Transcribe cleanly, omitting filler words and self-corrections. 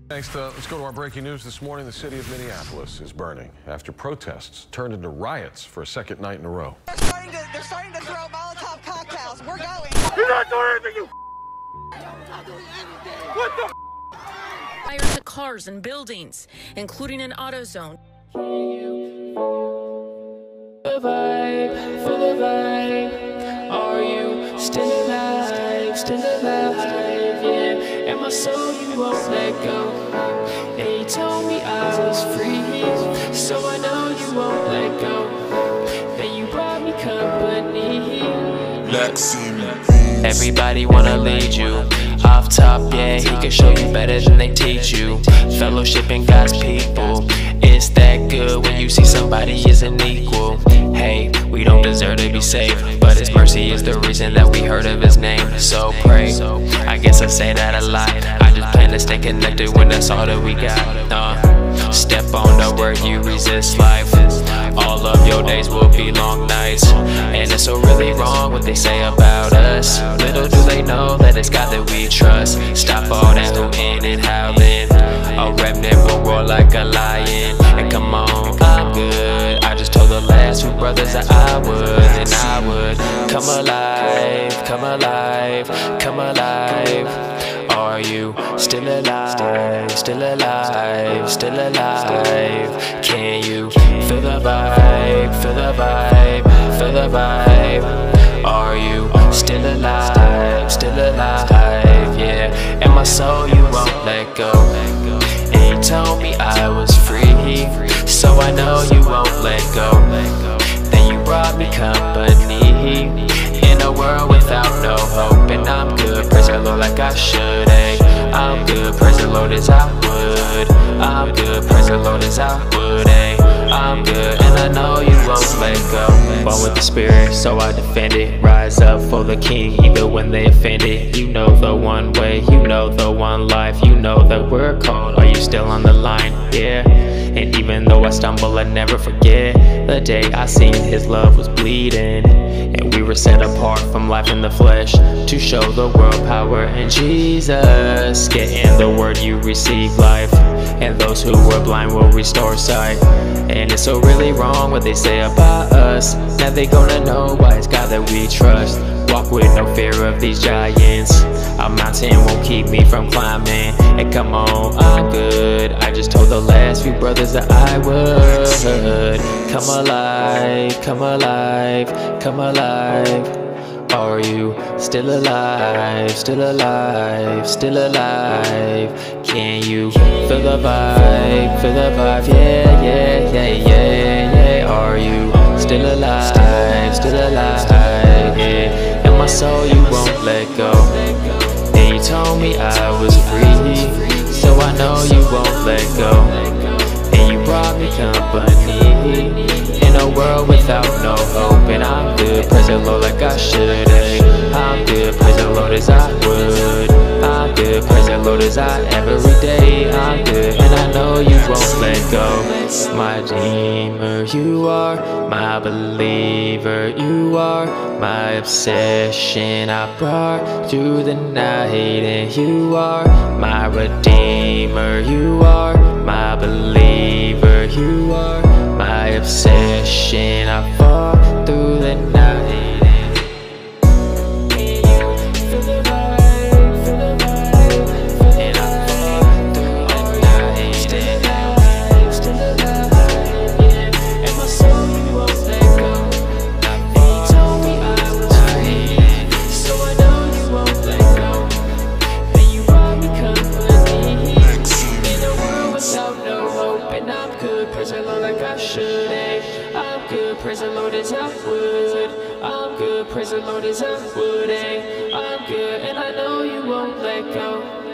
Next, let's go to our breaking news this morning. The city of Minneapolis is burning after protests turned into riots for a second night in a row. They're starting to throw Molotov cocktails. We're going. You're not doing anything, you What the Fire to cars and buildings, including an AutoZone. The vibe, are you still alive, yeah, and my soul you won't let go, and you told me I was free, so I know you won't let go, then you brought me company. Everybody wanna lead you off top, yeah, he can show you better than they teach you. Fellowship in God's people, it's that good when you see somebody isn't equal. Hey, we don't deserve to be saved, but His mercy is the reason that we heard of His name. So pray, I guess I say that a lot. I just plan to stay connected when that's all that we got. Step on the word, you resist life. All of your days will be long nights, and it's so really wrong what they say about us. Little do they know that it's God that we trust. Stop all that hooting and howling. A remnant will roar like a lion. And come on, I'm good. I just told the last two brothers that I would, and I would come alive, come alive, come alive. Are you still alive, still alive, still alive? Can you feel the vibe, feel the vibe, feel the vibe? Are you still alive, still alive, yeah? And my soul you won't let go, and you told me I was free, so I know you won't let go. Then you brought me company in a world without no hope, and I'm good, praise the Lord like I should, I'm good, praise the Lord as I would. I'm good, praise the Lord as I would, I'm good, and I know you won't let go. Born with the Spirit, so I defend it. Rise up for the King, even when they offend it. You know the one way, you know the one life. You know that we're called, are you still on the line? Yeah. And even though I stumble, I never forget the day I seen His love was bleeding, and we were set apart from life in the flesh to show the world power in Jesus. Get in the word, you receive life, and those who were blind will restore sight. And it's so really wrong what they say about us. Now they gonna know why it's God that we trust. Walk with no fear of these giants. A mountain won't keep me from climbing. And come on, I'm good. I just told the last few brothers that I would come alive, come alive, come alive. Are you still alive, still alive, still alive? Can you feel the vibe, yeah, yeah, yeah, yeah, yeah. Are you still alive, yeah? And my soul you won't let go, and you told me I was free, so I know you won't let go. And you brought me company in a world without no hope, and I'm good, praise the Lord like I should, I'm good, praise the Lord as I would. I'm good, praise the Lord as I every day. I'm good, and I know you won't let go. My Redeemer, you are my believer, you are my obsession. I brought through the night, and you are my Redeemer, you are my believer, you are my obsession. I fought through the night. Praise the Lord like I should, I'm good, praise the Lord as I would. I'm good, praise the Lord as I would, I'm good, and I know you won't let go.